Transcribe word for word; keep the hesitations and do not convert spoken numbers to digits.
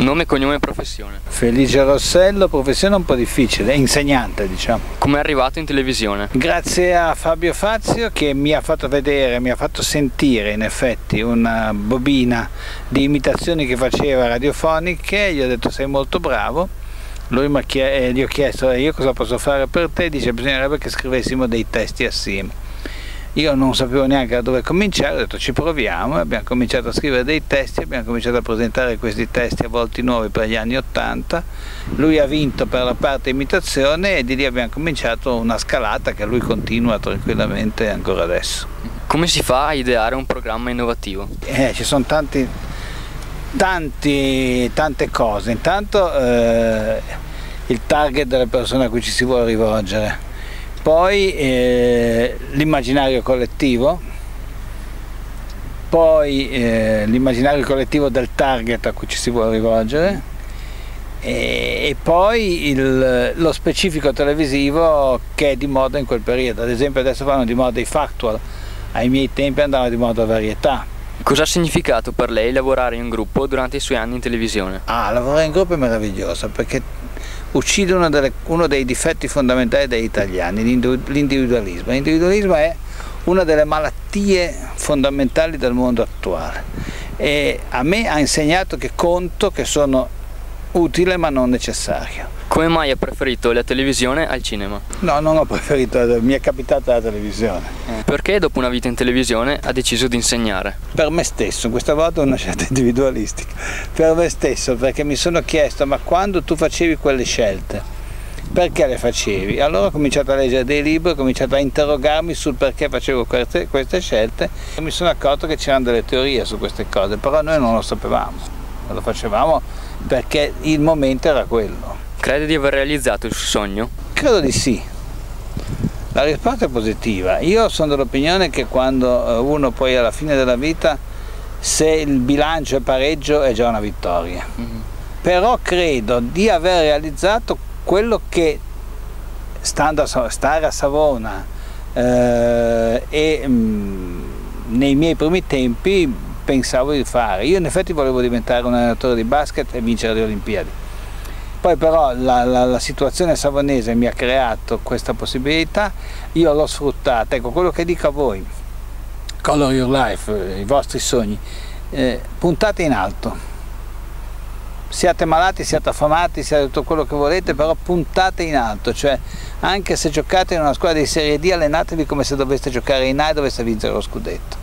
Nome, cognome e professione? Felice Rossello, professione un po' difficile, insegnante diciamo. Come è arrivato in televisione? Grazie a Fabio Fazio che mi ha fatto vedere, mi ha fatto sentire in effetti una bobina di imitazioni che faceva radiofoniche, gli ho detto sei molto bravo, lui mi ha chiesto, gli ho chiesto io cosa posso fare per te, dice bisognerebbe che scrivessimo dei testi assieme. Io non sapevo neanche da dove cominciare, ho detto ci proviamo, abbiamo cominciato a scrivere dei testi, abbiamo cominciato a presentare questi testi a volti nuovi per gli anni ottanta, lui ha vinto per la parte imitazione e di lì abbiamo cominciato una scalata che lui continua tranquillamente ancora adesso. Come si fa a ideare un programma innovativo? Eh, ci sono tanti, tanti, tante cose, intanto eh, il target delle persone a cui ci si vuole rivolgere. Poi eh, l'immaginario collettivo, poi eh, l'immaginario collettivo del target a cui ci si vuole rivolgere e, e poi il, lo specifico televisivo che è di moda in quel periodo. Ad esempio adesso vanno di moda i factual, ai miei tempi andavano di moda varietà. Cosa ha significato per lei lavorare in gruppo durante i suoi anni in televisione? Ah, lavorare in gruppo è meraviglioso perché uccide uno, delle, uno dei difetti fondamentali degli italiani, l'individualismo. L'individualismo è una delle malattie fondamentali del mondo attuale e a me ha insegnato che conto, che sono utile ma non necessario. Come mai ha preferito la televisione al cinema? No, non ho preferito, mi è capitata la televisione. Eh. Perché dopo una vita in televisione ha deciso di insegnare? Per me stesso, questa volta è una scelta individualistica, per me stesso, perché mi sono chiesto ma quando tu facevi quelle scelte, perché le facevi? Allora ho cominciato a leggere dei libri, ho cominciato a interrogarmi sul perché facevo queste, queste scelte e mi sono accorto che c'erano delle teorie su queste cose, però noi non lo sapevamo, lo facevamo perché il momento era quello. Crede di aver realizzato il suo sogno? Credo di sì. La risposta è positiva. Io sono dell'opinione che quando uno poi alla fine della vita, se il bilancio è pareggio è già una vittoria. Mm-hmm. Però credo di aver realizzato quello che stando a, stare a Savona eh, e mh, nei miei primi tempi pensavo di fare. Io in effetti volevo diventare un allenatore di basket e vincere le Olimpiadi. Poi però la, la, la situazione savonese mi ha creato questa possibilità, io l'ho sfruttata. Ecco, quello che dico a voi, Color Your Life, i vostri sogni, eh, puntate in alto. Siate malati, siate affamati, siate tutto quello che volete, però puntate in alto, cioè anche se giocate in una squadra di Serie D allenatevi come se doveste giocare in A e doveste vincere lo scudetto.